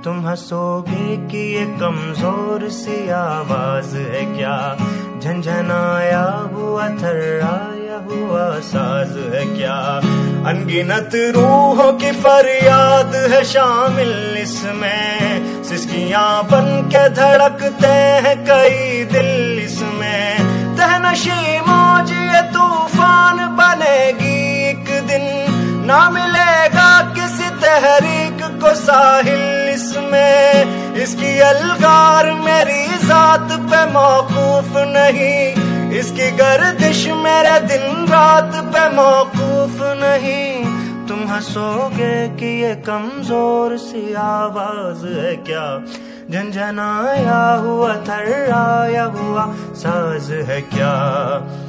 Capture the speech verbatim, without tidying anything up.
तुम हंसोगे कि ये कमजोर सी आवाज है क्या, झंझनाया हुआ थर्राया हुआ साज है क्या। अनगिनत रूहों की फरियाद है शामिल इसमें, सिसकियां बन के धड़कते हैं कई दिल इसमें। तहनशी मौज ये तूफान बनेगी एक दिन, ना मिलेगा किसी तहरीक को साहिल इसमें। इसकी अलगार मेरी जात पे मौकूफ नहीं, इसकी गर्दिश मेरे दिन रात पे मौकूफ नहीं। तुम हंसोगे कि ये कमजोर सी आवाज है क्या, झंझनाया हुआ थर्राया हुआ साज है क्या।